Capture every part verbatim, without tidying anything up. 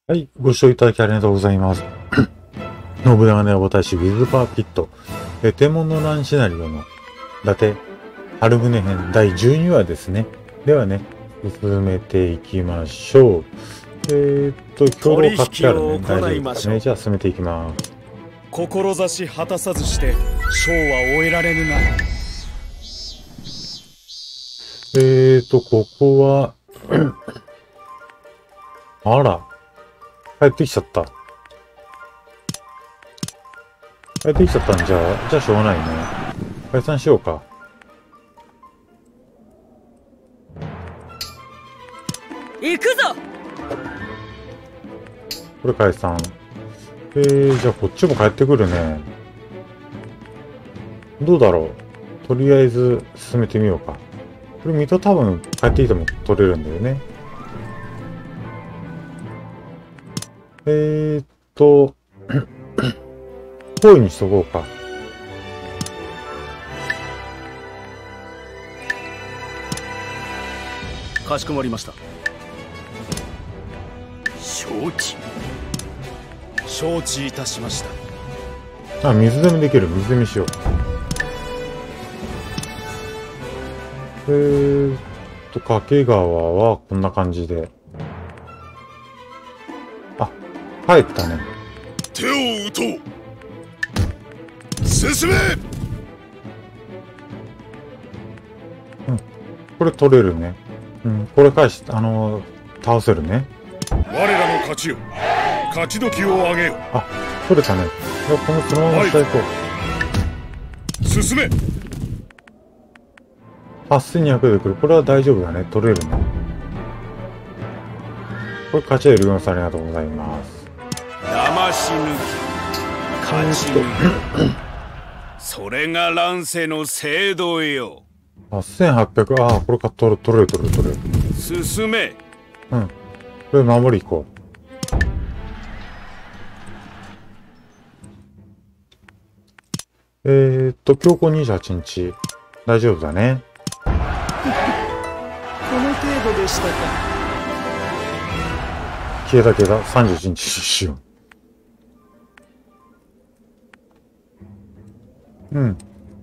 はい、ご視聴いただきありがとうございます。信長の野望大使ウィズパーピット、え天文の乱シナリオの伊達春船編だいじゅうにわですね。ではね、進めていきましょう。えー、っと、共同買ってあるね。大丈夫ですね。じゃあ進めていきます。 志果たさずして将は終えられぬな。 えーっと、ここは、あら。帰ってきちゃった。帰ってきちゃったんじゃ、じゃあしょうがないね。解散しようか。 行くぞ。 これ解散。えー、じゃあこっちも帰ってくるね。どうだろう。とりあえず進めてみようか。これ水戸多分帰ってきても取れるんだよね。えーっと、方位にしとこうか。 かしこまりました。 承知。 承知いたしました。 あ、水攻めできる。水攻めしよう。えーっと、掛川はこんな感じで。あ、帰ったね。 手を打とう。進め。 うん。これ取れるね。うん。これ返し、あのー、倒せるね。 我らの勝ちよ。勝ち時を上げよ。 あ、取れたね。いや、このそのまま下行こう。進め。 はっせんにひゃくで来る。これは大丈夫だね。取れるね。これ勝ち得るよんさんありがとうございます。 騙し抜き。勝ち抜き。それが乱世の制度よ。 はっせんはっぴゃく、ああ、これか、取る、取れる、取れる、取れる。進め。 うん。これ守り行こう。えーっと、強行にじゅうはちにち。大丈夫だね。 この程度でしたか。 消えた消えた。さんじゅういちにちしよう。うん。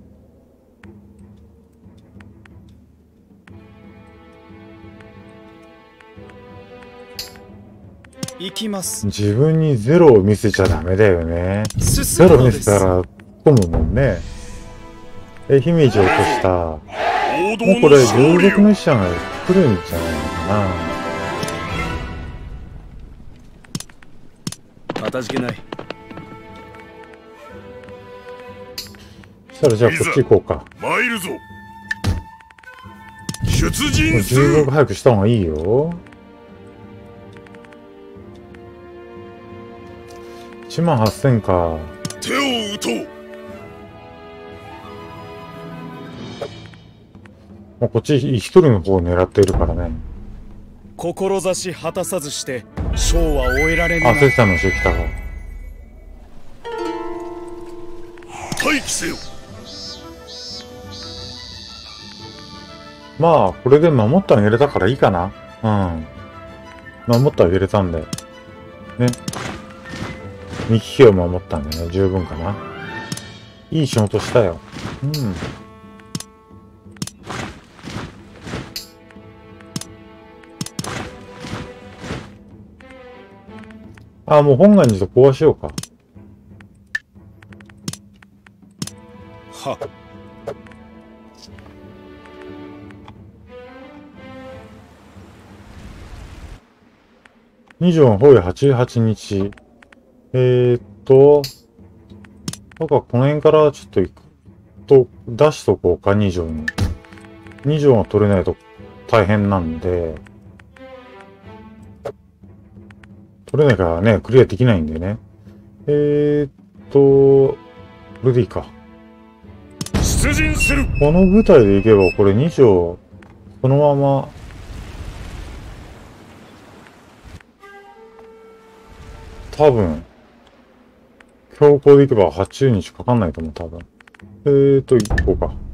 行きます。 自分にゼロを見せちゃダメだよね。ゼロ見せたら混むもんね。え、姫路落とした。もうこれ、両国の使者が来るんじゃないのかな。かたじけない。 そしたらじゃあこっち行こうか。 参るぞ。出陣すじゅうる。 ご早くした方がいいよ。いちまんはっせんか。 手を打とう。 もうこっち一人の方を狙っているからね。 志果たさずして将は終えられぬな。 あ、セッタの人来たか。 待機せよ。 まあ、これで守ってあげれたからいいかな。うん。守ってあげれたんで。ね。三木家を守ったんでね、十分かな。いい仕事したよ。うん。あ、もう本願寺と壊しようか。 は。 に条方位はちじゅうはちにち。えー、っと、なんかこの辺からちょっと行くと、出しとこうか、に条に。に条が取れないと大変なんで、取れないからね、クリアできないんでね。えー、っと、これでいいか。 出陣する。 この舞台で行けば、これに条、そのまま、多分、強行で行けばはちじゅうにちかかんないと思う、多分。えーと、行こうか。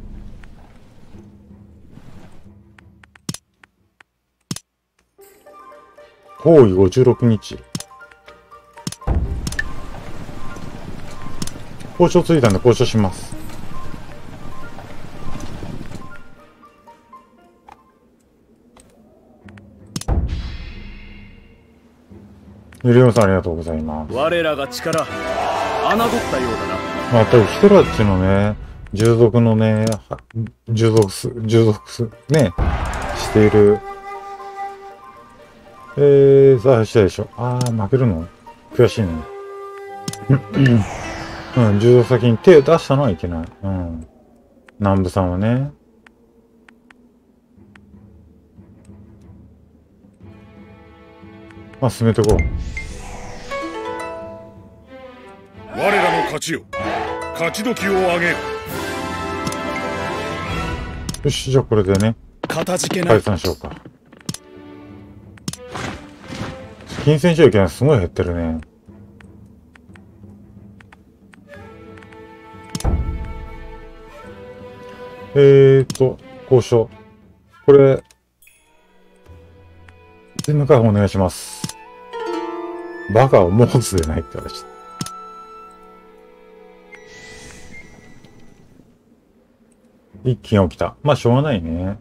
方位ごじゅうろくにち。 交渉ついたんで交渉します。ゆりおさんありがとうございます。 我らが力侮ったようだな。 またヒトラッチのね、従属のね、従属す、従属す、ね、している。えー、さあ、したでしょ。あー、負けるの悔しいね。うん、従属先に手を出したのはいけない。うん。南部さんはね。まあ、進めていこう。 我らの勝ちよ。勝ち時を上げ。 よし、じゃあこれでね、 かたじけない。 解散しようか。金銭収益がすごい減ってるね。えーと、交渉。これ、全部解放お願いします。バカを持つでないって言われちゃった。一気が起きた。まあ、しょうがないね。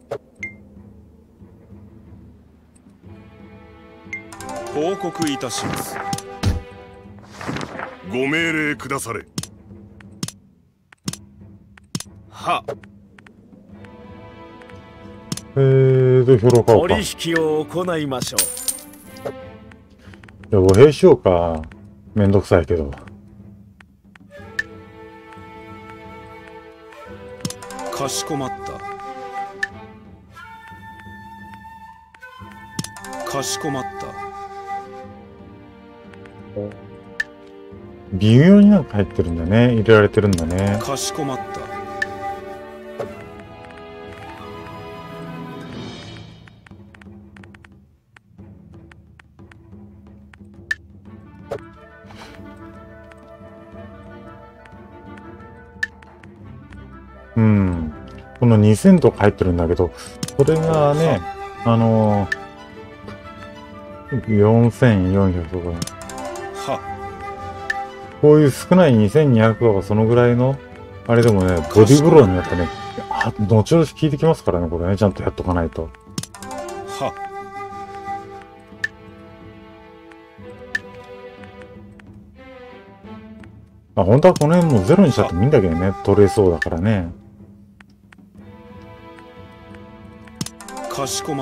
報告いたします。ご命令くだされ。は。 えーと、兵糧買おうか。 取引を行いましょいや、歩兵しようか。めんどくさいけど。 う。かしこまった。かしこまった。 微妙になんか入ってるんだね。入れられてるんだね。 かしこまった。 うん。このにせんとか入ってるんだけど、これがね、あのー、よんせんよんひゃくとか。 は。 こういう少ないにせんにひゃくとかそのぐらいの、あれでもね、ボディブローになってね、あ、後々効いてきますからね、これね、ちゃんとやっとかないと。 は。 あ、本当はこの辺もうゼロにしちゃってもいいんだけどね、取れそうだからね。 かしこまった。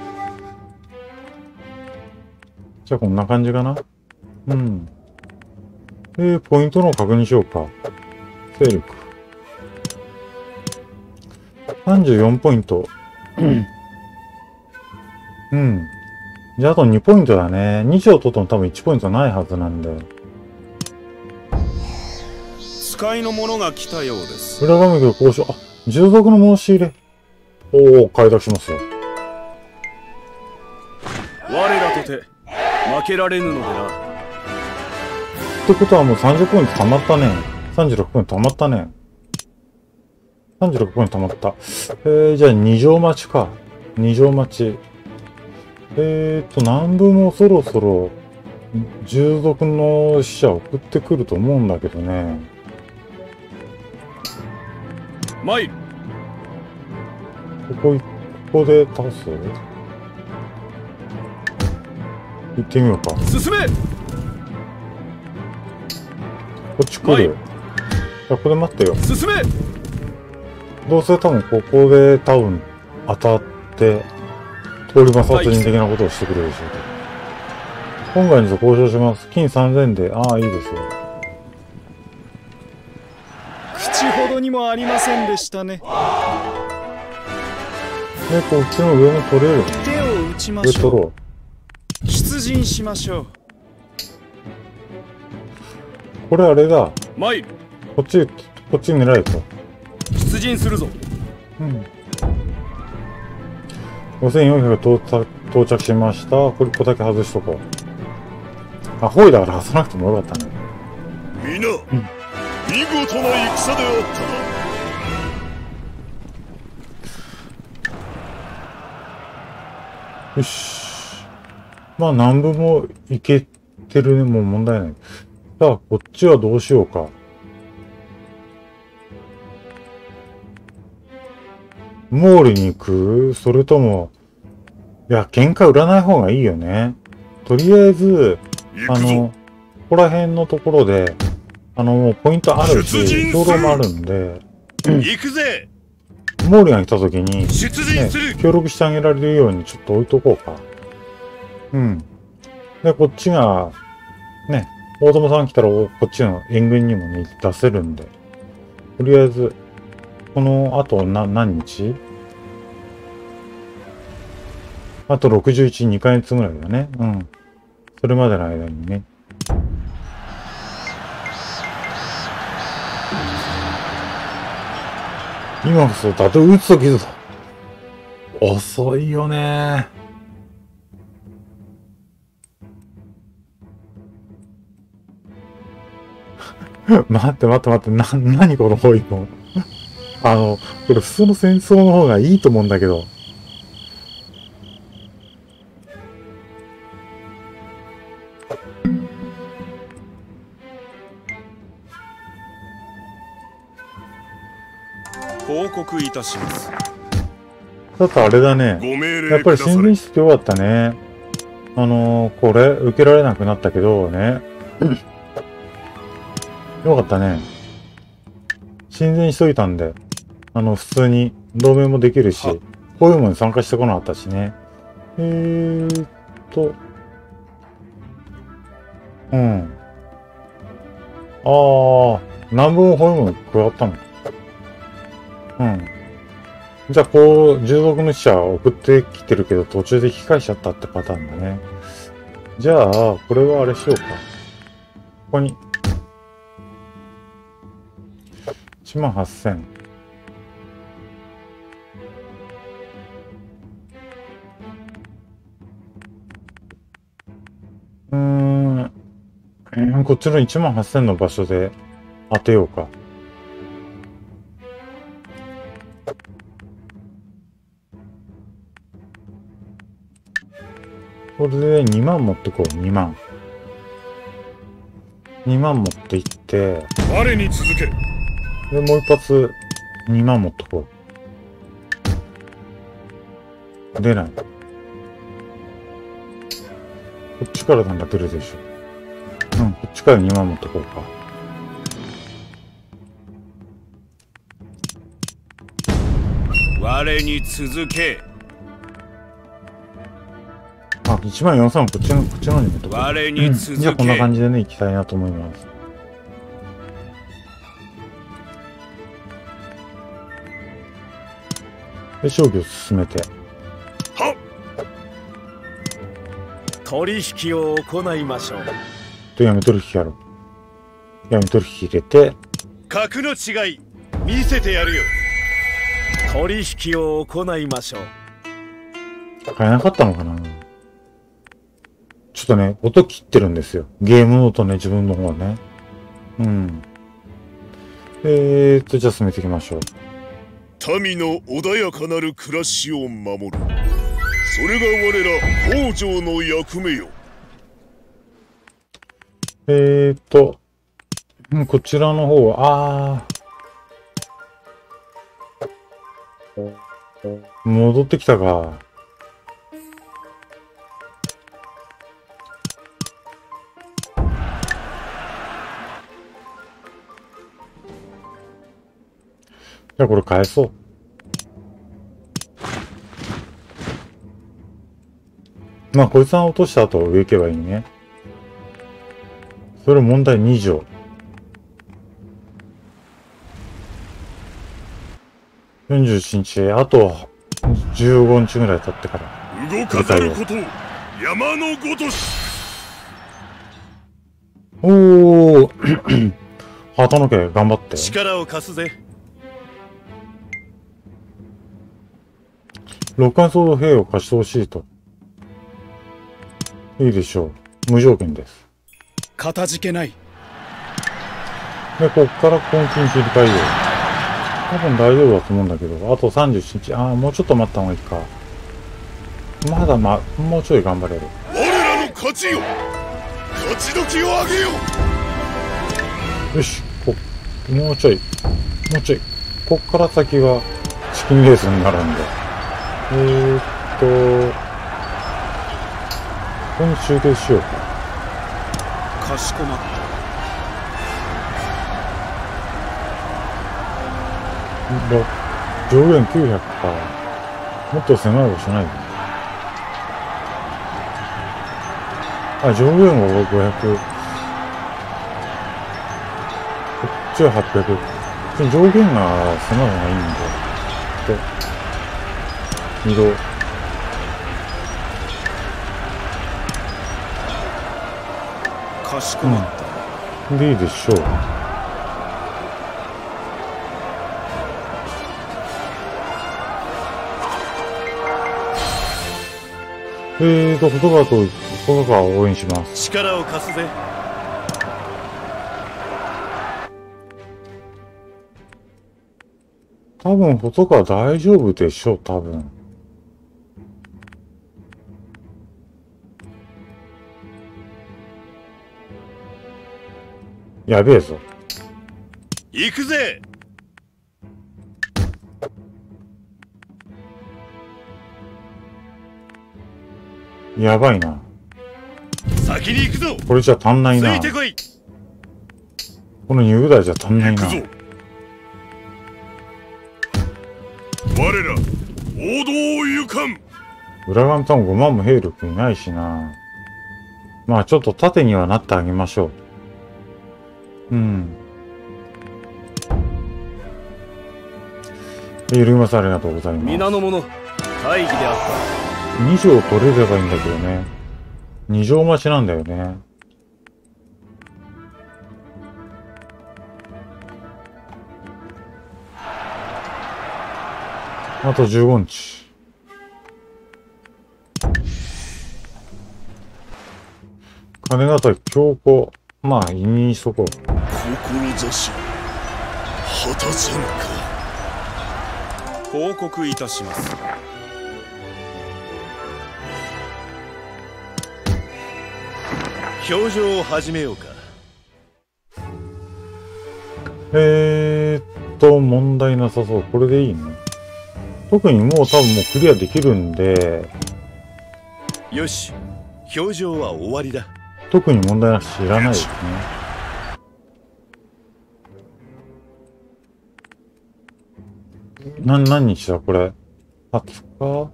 じゃあこんな感じかな。うん。で、ポイントの確認しようか。勢力。さんじゅうよんポイント。うん。じゃああとにポイントだね。に条取っても多分いちポイントないはずなんで。 使いの者が来たようです。 裏画面で交渉。あ、従属の申し入れ。おお、開拓しますよ。 我らとて負けられぬのでな。 ってことはもうさんじゅうポイント溜まったね。さんじゅうろくポイント溜まったね。さんじゅうろくポイント溜まった。えー、じゃあに条待ちか。に条待ち。えーと、南部もそろそろ従属の使者送ってくると思うんだけどね。 参る。 ここ、ここで倒す？行ってみようか。 進め。 こっち来る。じゃあここで待ってよ。 進め。 どうせ多分ここで多分当たって、通り魔殺人的なことをしてくれるでしょう。今回にと交渉します。金さんぜんで、ああ、いいですよ。 口ほどにもありませんでしたね。 で、こっちの上も取れる。 手を打ちま上しょう。 取ろ出陣しましょう。 う。これあれだ。 参る。 こっち、こっち狙えと。 出陣するぞ。 うん。ごせんよんひゃく到着、到着しました。これ一個だけ外しとこう。あ、ホイだから外さなくてもよかったね。 皆、うん、見事な戦であったな。 よし。まあ南部もいけてるね。もう問題ない。じゃあこっちはどうしようか。 モールに行く？それとも、いや、喧嘩売らない方がいいよね。とりあえず、あの、ここら辺のところで、あの、もうポイントあるし、兵糧もあるんで、 行くぜ。 モールが来た時に、 出陣する。 ね、協力してあげられるようにちょっと置いとこうか。うん。で、こっちが、ね、大友さん来たら、こっちの援軍にもね、出せるんで。とりあえず、この後な、何日？あとろくじゅういち、にかげつぐらいだね。うん。それまでの間にね。今こそ、だって撃つときぞ。遅いよね。待って待って待って、な、なにこの包囲網。あの、これ普通の戦争の方がいいと思うんだけど。 報告いたします。 だとあれだね。やっぱり新聞室ってよかったね。あのー、これ、受けられなくなったけどね。よかったね。親善しといたんで、あの、普通に同盟もできるし、こういうものに参加してこなかったしね。えーっと、うん。あー、南部ホイモン加わったのか。うん。じゃあ、こう、従属の使者を送ってきてるけど、途中で引き返しちゃったってパターンだね。じゃあ、これはあれしようか。ここに。いちまんはっせん。うーん。えー、こっちのいちまんはっせんの場所で当てようか。これでにまん持ってこう、にまん。にまん持っていって、 我に続け。 で、もう一発、にまん持ってこう。出ない。こっちからなんか出るでしょ。うん、こっちからにまん持ってこうか。 我に続け。 あ、いちまんよんせんはこっちの、こっちの方に持ってこう。 我に続け。 うん、じゃあこんな感じでね、行きたいなと思います。で、商業を進めて。 はっ。 取引を行いましょう。 と、やめ取引やろう。やめ取引入れて。 格の違い、見せてやるよ。 取引を行いましょう。 買えなかったのかな。ちょっとね、音切ってるんですよ。ゲームの音ね、自分の方はね。うん。えーっと、じゃあ進めていきましょう。 民の穏やかなる暮らしを守る。それが我ら北条の役目よ。 えーっと、こちらの方は、あー。戻ってきたか。じゃあこれ返そう。まあこいつが落とした後上行けばいいね。それ問題に条。よんじゅうしちにち、あとじゅうごにちぐらい経ってから。 動かざること、山のごとし。 おー。畑野家頑張って。 力を貸すぜ。 六冠総動兵を貸してほしいと。いいでしょう。無条件です。 かたじけない。 で、こっから根気に切り替えよう。多分大丈夫だと思うんだけど、あとさんじゅうしちにち。ああ、もうちょっと待った方がいいか。まだま、もうちょい頑張れる。 我らの勝ちよ。勝ち時を上げよよし、こ、もうちょい。もうちょい。こっから先はチキンレースになるんで。えーっと、ここに集結しようか。 かしこまった。 上限きゅうひゃくか。もっと狭い場所ないの？あ、上限はごひゃく。こっちははっぴゃく。上限が狭いのがいいんで。で、移動。 かしこまった。 うん、でいいでしょう。えーと、細川と、細川を応援します。 力を貸すぜ。 多分、細川大丈夫でしょう、多分。やべえぞ。 行くぜ。 やばいな。 先に行くぞ。 これじゃ足んないな。 ついてこい。 このに部隊じゃ足んないな。 行くぞ。我ら王道を行かん。 裏側多分ごまんも兵力いないしな。まあちょっと盾にはなってあげましょう。うん。ゆるぎます、ありがとうございます。 皆の者、大義であった。 に条取れればいいんだけどね。に条待ちなんだよね。あとじゅうごにち。金形強行。まあ、意味にしとこう。 志、果たせぬか。報告いたします。表情を始めようか。 えーっと、問題なさそう。これでいいの？特にもう多分もうクリアできるんで。 よし、表情は終わりだ。 特に問題なく知らないですね。な、何日だこれ。はつか？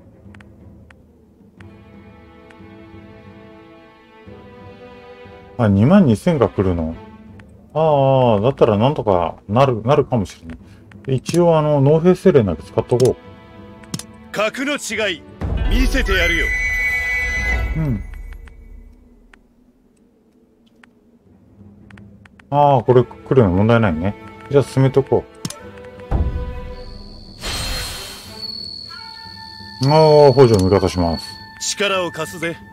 あ、にまんにせんが来るの。ああ、だったらなんとかなる、なるかもしれない。一応あの、農兵セレナで使っとこう。 格の違い、見せてやるよ。 うん。ああ、これ来るの問題ないね。じゃあ進めとこう。ああ、補助味方します。 力を貸すぜ。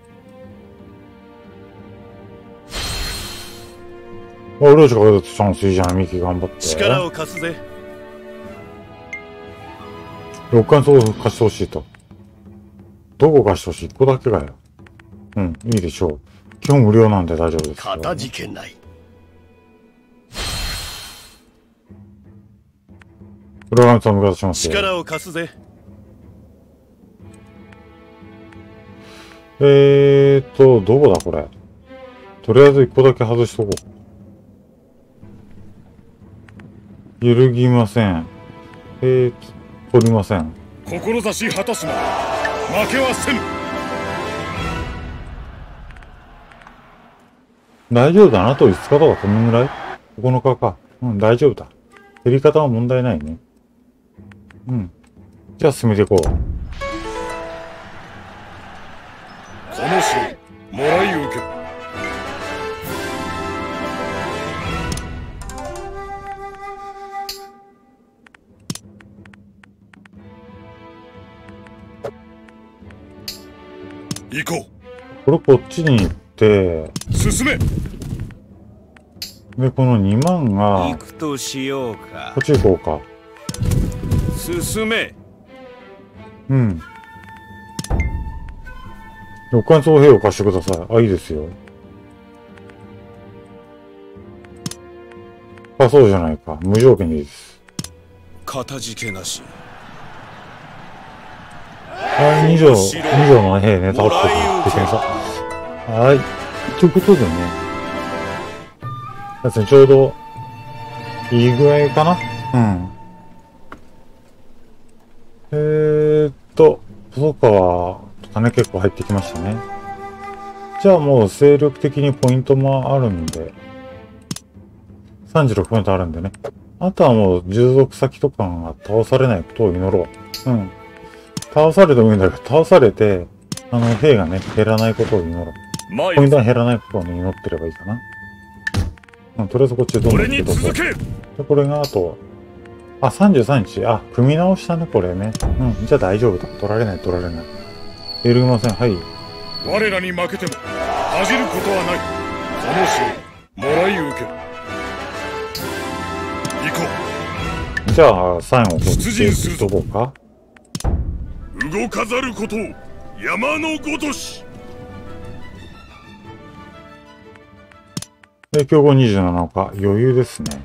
あ、俺たちがやってチャンスいいじゃん、ミキ頑張って。 力を貸すぜ。 六冠層貸してほしいと。どこ貸してほしい？一個だけがよ。うん、いいでしょう。基本無料なんで大丈夫です。 かたじけない。 裏側さん味方しますよ。 力を貸すぜ。 えーっと、どこだこれ。とりあえず一個だけ外しとこう。揺るぎません。えー、取りません。 志果たすな。負けはせぬ。 大丈夫だな。あといつかとかこのぐらい ?ここのかか。うん、大丈夫だ。減り方は問題ないね。うん。じゃあ進めていこう。 この城、もらい受け。行こう。これこっちに行って、 進め。 で、このにまんが、 行くとしようか。 こっち行こうか。 進め。 うん。六冠総兵を貸してください。あ、いいですよ。あ、そうじゃないか。無条件でいいです。 かたじけなし。 はい、に条、に条の兵ね、倒ってるって検査。はい。ということでね。ですね、ちょうど、いい具合かな。うん。えーっと、細川とかね、結構入ってきましたね。じゃあもう精力的にポイントもあるんで、さんじゅうろくポイントあるんでね。あとはもう従属先とかが倒されないことを祈ろう。うん。倒されてもいいんだけど、倒されて、あの、兵がね、減らないことを祈ろう。ポイントが減らないことをね、祈ってればいいかな。うん、とりあえずこっちどんどん行ってこう。で、これがあと、あ、さんじゅうさんにち。あ、組み直したね、これね。うん、じゃあ大丈夫だ。取られない、取られない。揺るぎません。はい。 我らに負けても恥じることはない。この城もらい受ける。行こう。じゃあ最後こっち出陣するとこうか。 動かざることを山のごとし。 で、強豪にじゅうなな日、余裕ですね。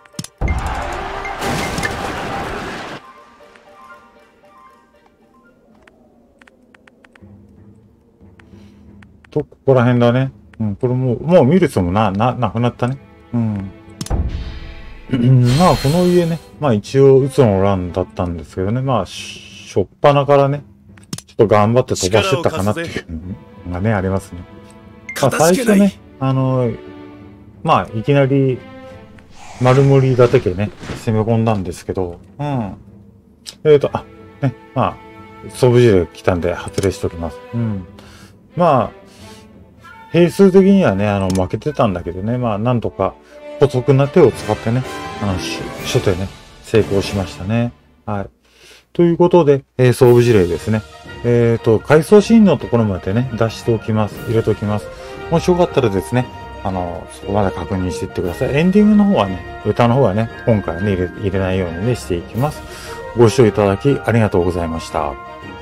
と、ここら辺だね。うん、これもう、もう見る人もな、な、なくなったね。うん。まあ、この家ね、まあ一応、うつの乱だったんですけどね、まあ、しょっぱなからね、ちょっと頑張って飛ばしてったかなっていうのがね、ありますね。まあ、最初ね、あの、まあ、いきなり、丸森伊達家ね、攻め込んだんですけど、うん。えーと、あ、ね、まあ、総武寺来たんで発令しておきます。うん。まあ、兵数的にはね、あの、負けてたんだけどね、まあ、なんとか、補足な手を使ってね、あの、初手ね、成功しましたね。はい。ということで、えー、総武寺令ですね。えっと、回想シーンのところまでね、出しておきます。入れておきます。もしよかったらですね、あの、そこまで確認していってください。エンディングの方はね、歌の方はね、今回はね、入れ、入れないようにね、していきます。ご視聴いただきありがとうございました。